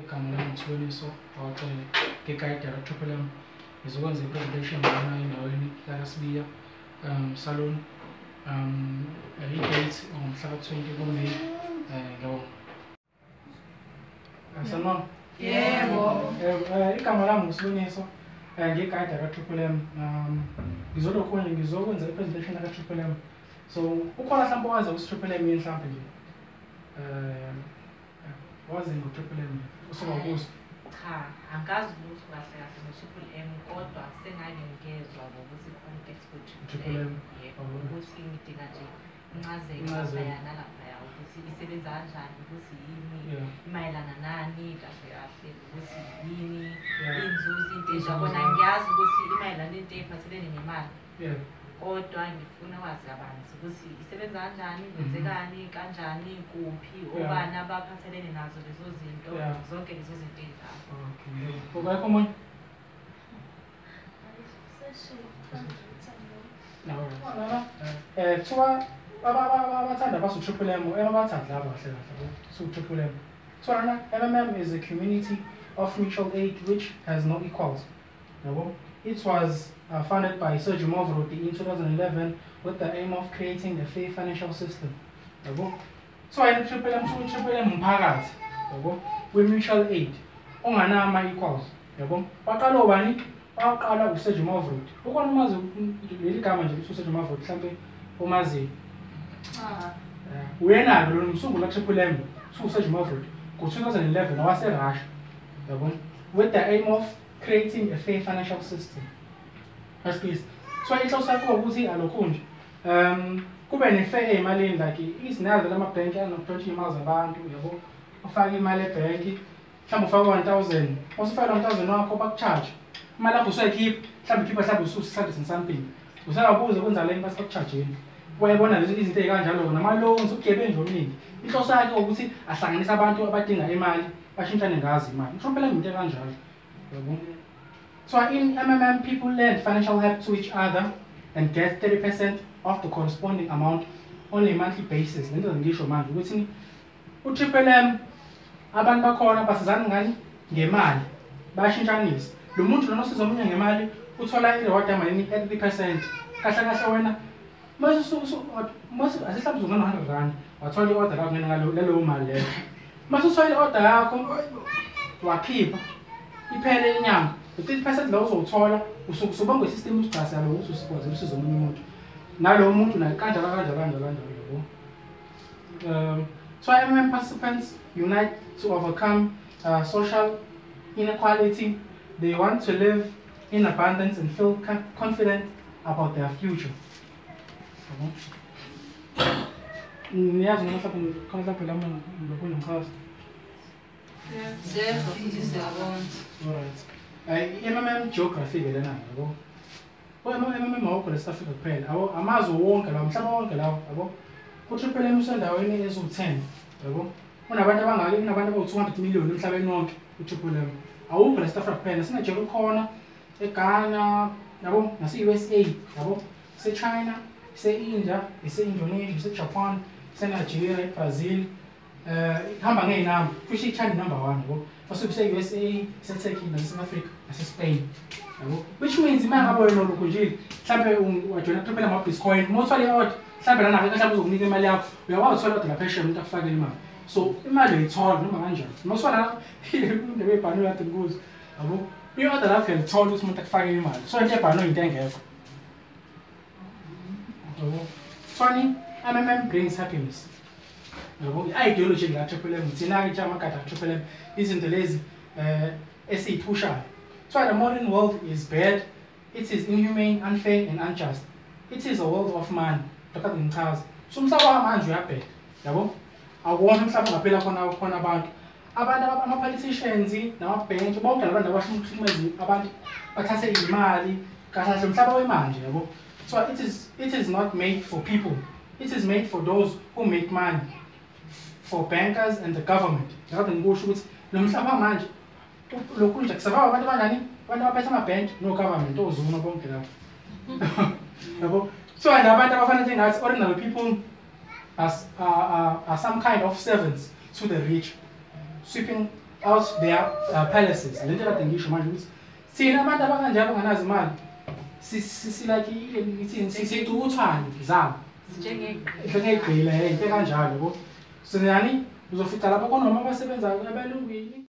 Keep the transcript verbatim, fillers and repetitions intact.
igama lami Mthubeniso Bawucele ngeGuide Director Triple M. Ngizokwenza i-presentation lana endaweni lakwaSibiya um salon um i-date ngomhla twenty kuMeyi ngiyabonga. Sanibona. Yebo. Eh igama lami Mthubeniso ngeGuide Director Triple M. Um ngizolokhu nje ngizokwenza i-presentation laka Triple M. So ukhona mhlawumbe owazi uStriple M yini mhlawumbe nje? Eh wazi ngo-Triple M usuka kuzo? Cha, angazi ukuthi kahle kahle ngo-Triple M kodwa sengake ngezwa ngokuthi context ku-Triple M. Yebo, ukuthi ngidinga nje incazelo yana laphaya ukuthi isebenza kanjani, ukuthi yini, imayelana nani kahle kahle, ukuthi yini, inzuzo into enjalo. Ngiyazi ukuthi imayelana into ephathelene nemali. Yebo. Kodwa ngifuna wazi kabanzi ukuthi isebenza kanjani, kwenzekani, kanjani, kuphi, obani abaphathelene nazo lezo zinto, zonke lezo zinto ezindala. Okay. Ubekho omunye? Eh kuthiwa abathanda basu Triple M, abathanda labo kahle kahle su Triple M. So M M M is a community of mutual aid which has no equals. Yabo? It was uh, founded by Sir Jim Overody in two thousand eleven with the aim of creating a fair financial system. Yabo? So I Triple M su Triple M umphakathi. Yabo? We mutual aid. Onganama equals. Yabo? Baqala obani? Baqala uSir Jim Overody. Ukona umazi leli gama nje uSir Jim Overody mhlambe umazi. Ah. Uyena lo umsungula Triple M su Sir Jim Overody ngo two thousand eleven wase Russia. Yabo? With the aim of creating a fair financial system. That's this. So inhloso yakho ukuthi alokho nje um kube ne fair emalini like izinalo lama bank ano twenty miles abantu yabo ufaka imali ebank mhlawumbe ufaka one thousand usufaka one thousand wakho bakucharge imali yakho usayikhipha mhlawumbe ikhipha mhlawumbe usu six hundred and something usayabuza kwenza leni base bakucharge wayebona lezi izinto ezikanjalo nama loans ugebengu omningi inhloso yakho ukuthi ahlanganisa abantu abadinga imali bashintshane ngazi imali Triple M into kanjalo yabo. So in M M M, people lend financial help to each other and get thirty percent of the corresponding amount on a monthly basis. Lento ngisho manje ukuthi uTriple M abantu bakhona basizana ngani ngemali bayashintshanisa. Lo muntu lona osiza omunye ngemali uthola i-reward yamalini thirty percent. Kahle kahle wena mase su mase asihlabuzwa ngana one hundred rand wathola i-order yakho ngena ngalo leyo mali leyo. Mase uthola i-order yakho wakhipha iphele inyanga thirty percent lawo uzothola usukubanga isystem usigasa lo ukuthi usikwazi usizo omunye umuntu nalo umuntu naye kanjalo kanjalo kanjalo kanjalo yabo. Um so M M M participants unite to overcome uh, social inequality. They want to live in abundance and feel confident about their future. Niyazi ngomhlawumbe khona lapho lama lokho ngikhazi. Yes, yes, alright. I M M M geography ke lana yabo. O M M M awukho le South Africa kuphela. Abo amazwe wonke la umhlaba wonke lawo yabo. Ku Triple M usendaweni ezu ten yabo. Kunabantu abangaki kunabantu abawu two hundred million emhlabeni wonke ku Triple M. Awukho le South Africa kuphela sina nje kukhona eGhana yabo nase U S A yabo. Se China, se India, se Indonesia, se Japan, se Nigeria, Brazil. Uh, hamba ngeyinamba kusho China number one yabo basuke se U S A se Turkey nase Africa nase Spain yabo which means imanga abo wena lokho nje mhlambe wajoina Triple M Bitcoin mothola i-order mhlambe lana mhlambe uzokunika imali yakho uyakwazi uthola order lapha umuntu akufakele imali so imali uyithola noma kanjani mawuswala indebe ebhano yakhe kuzo yabo i-order lapha uyithola ukuthi umuntu akufakele imali so into ebhano into engekho yabo funny M M M brings happiness. Yabo i-ideology la Triple M thina ke amagada Triple M izinto lezi eh esiyiphushayo. So the modern world is bad, it is inhumane, unfair and unjust. It is a world of man. Lokho ngichaza. So umhlaba manje uyabheda. Yabo awona umhlaba ngaphela khona khona abantu. Abantu ama politicians nama bank bonke labantu abashuma ukuhlukumeza abantu bathathe imali kahle umhlaba wemanje yabo. So it is it is not made for people. It is made for those who make money. For bankers and the government. Ngakho ngikusho ukuthi lo mhlaba manje lokhu nje kusaba abantu abanjani abantu abaphethe ama bank no government ozuma bonke lapho. Yabo so abantu abafana njengathi ordinary people as are, are, are some kind of servants to the rich sweeping out their uh, palaces. Le nto kade ngisho manje ukuthi sina abantu abakanje abanganazo imali si si like ithini sisicuthwane zabo njengegqila into kanjalo yabo. So nani uzofica lapho konoma abasebenzayo abelungwini.